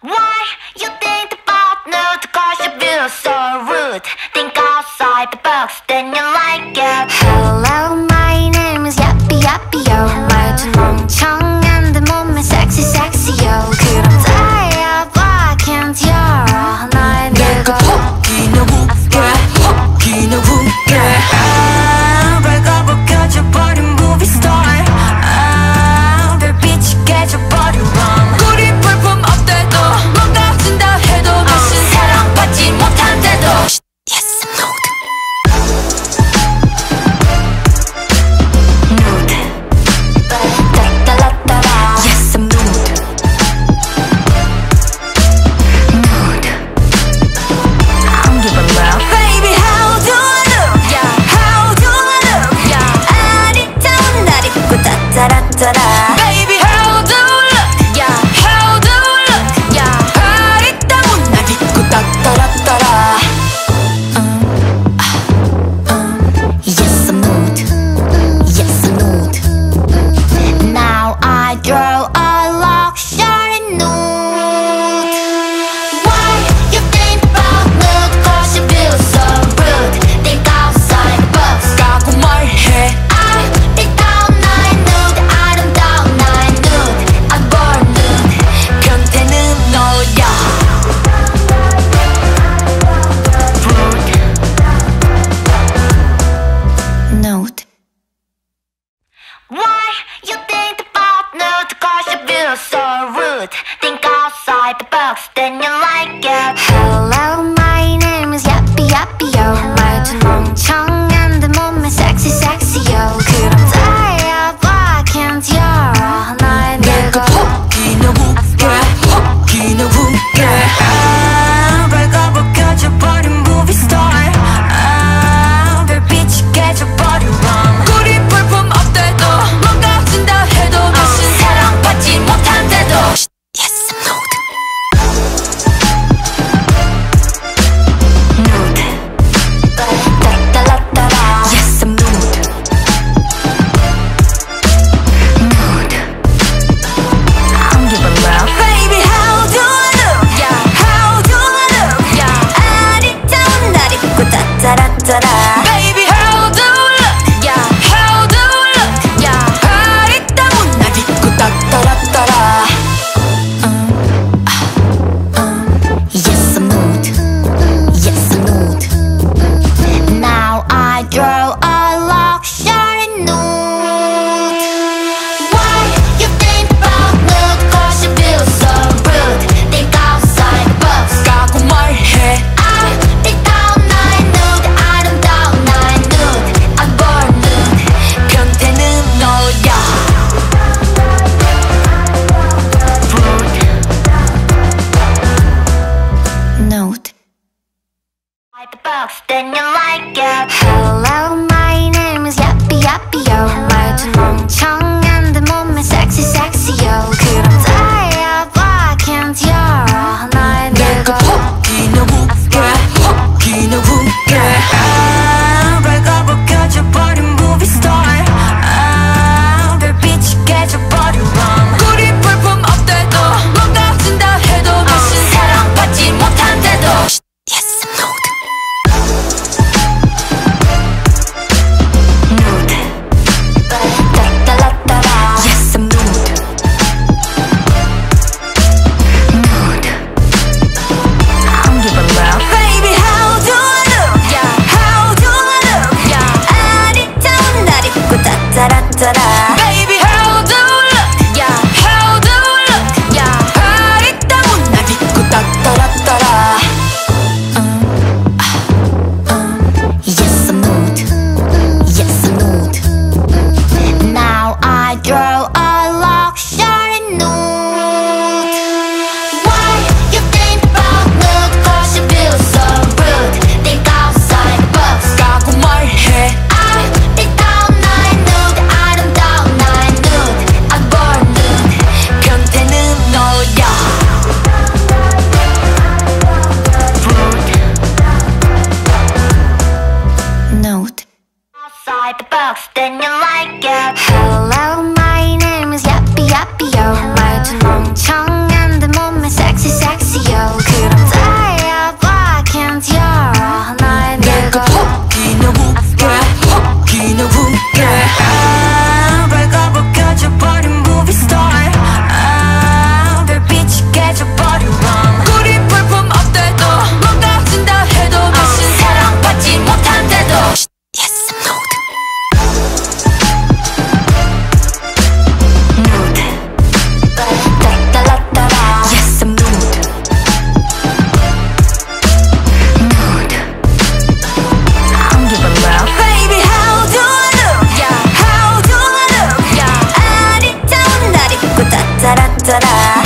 Why you think about nude? Cause you feel so rude. Think outside the box, then you like it. Hello, my name is Yappy Yappy Yo. 말투 멍청한데 몸매 sexy sexy yo. 그럼 달려봐, can't 열어 날 내가 혹기는 웃게 혹기는 웃게 밝아 켜져버린 movie star 별빛이 깨져버린 rom 우리 볼품 없대도 뭔가 준다 해도 다신 사랑받지 못한대도 Yes, I'm nude. nude. 따라따라따라. Yes, I'm nude. nude. I don't give a love. Baby, how do I look? Yeah, how do I look? Yeah, 아리따운 날 입고 따따라따라. Baby, how do I look? Yeah, how do I look? Yeah, 아리따운 날 입고 따따라따라. Yes, I'm nude. Yes, I'm nude. Now I draw a luxury nude. Why you think about nude? Cause you feel so rude. Think outside the box. 까고 말해. 아리따운 나의 nude, 아름다운 나의 nude. I'm born nude. 변태는 너야. Nude. Why you think about nude? Cause you feel so rude. Think outside the box, then you like it. Hello, my name is Yappy Yappy Yo. 말투 멍청한데 몸매 sexy sexy yo. 그럼 달려봐, can't 열어 날 내가 내가 혹기는 웃게 혹기는 웃게 밝아 켜져버린 movie star 별빛이 깨져버린 rom 우리 볼품 없대도 뭔가 준다 해도 다신 사랑받지 못한대도 Yes, I'm nude. 따라따라